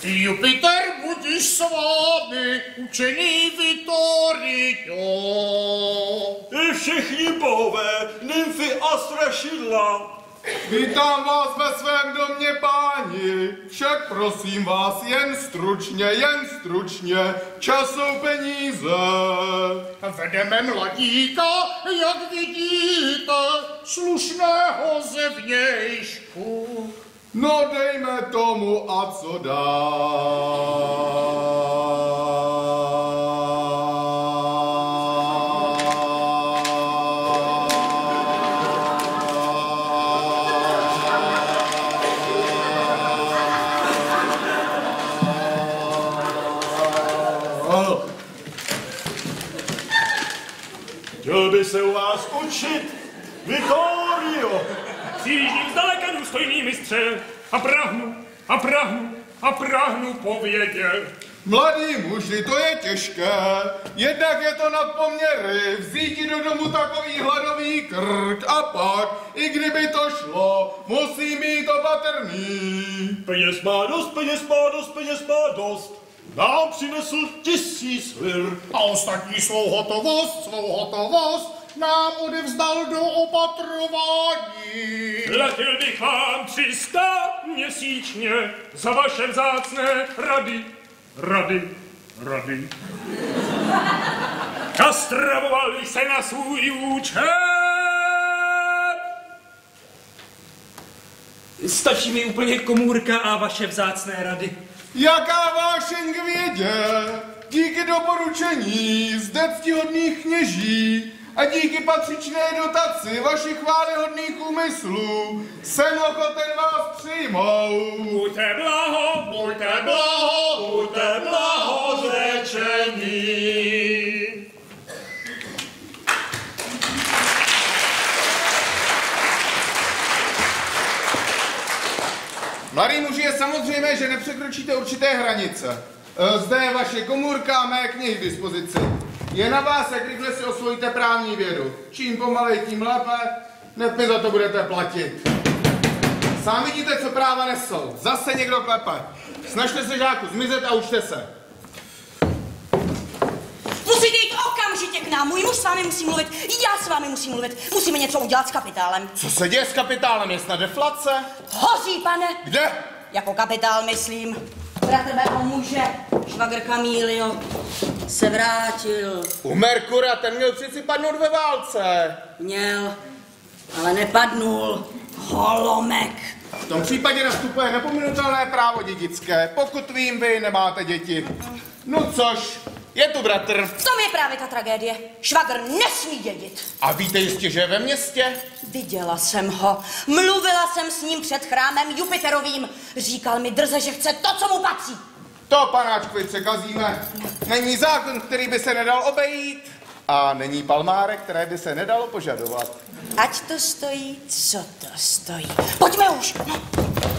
Jupiter, budiš s vámi, učený Vittorio. Všichni bohové, nymfy a strašidla. Vítám vás ve svém domě, páni. Však prosím vás, jen stručně, čas jsou peníze. Vedeme mladíka, jak vidíte, slušného zevnějšku. No dejme tomu, a co Chtěl by se u vás učit, Vittorio. Přijíždím zdaleka důstojný mistře a prahnu povědět. Mladí muži, to je těžké, jednak je to nad poměry, vzít do domu takový hladový krk a pak, i kdyby to šlo, musí být opatrný. Peněz má dost. Nám přinesl 1000 lir. A ostatní svou hotovost nám odevzdal do opatrování. Platil bych vám 300 měsíčně za vaše vzácné rady. A stravoval bych se na svůj účet. Stačí mi úplně komůrka a vaše vzácné rady. Jaká vášeň k vědě, díky doporučení zde ctihodných kněží a díky patřičné dotaci vašich chvályhodných úmyslů jsem ochoten vás přijmout. Buďte blahorečení. Mladý muži, je samozřejmé, že nepřekročíte určité hranice. Zde je vaše komůrka a mé knihy k dispozici. Je na vás, jak rychle si osvojíte právní vědu. Čím pomalej, tím lépe, hned mi za to budete platit. Sám vidíte, co práva nesou. Zase někdo klepe. Snažte se, žáku, zmizet a učte se. Musíte jít okamžitě k nám. Můj muž s vámi musí mluvit, já s vámi musím mluvit. Musíme něco udělat s kapitálem. Co se děje s kapitálem? Je snad deflace? Hoří, pane. Kde? Jako kapitál, myslím. Bratr mého muže, švagr Camilio, se vrátil. U Merkura, ten měl přeci padnout ve válce. Měl, ale nepadnul. Holomek. V tom případě nastupuje nepominutelné právo dědické, pokud vím, vy nemáte děti. No což, je tu bratr. V tom je právě ta tragédie. Švagr nesmí dědit. A víte jistě, že je ve městě? Viděla jsem ho. Mluvila jsem s ním před chrámem Jupiterovým. Říkal mi drze, že chce to, co mu patří. To, panáčkovi, překazíme. Není zákon, který by se nedal obejít. A není palmárek, které by se nedalo požadovat. Ať to stojí, co to stojí. Pojďme už. No.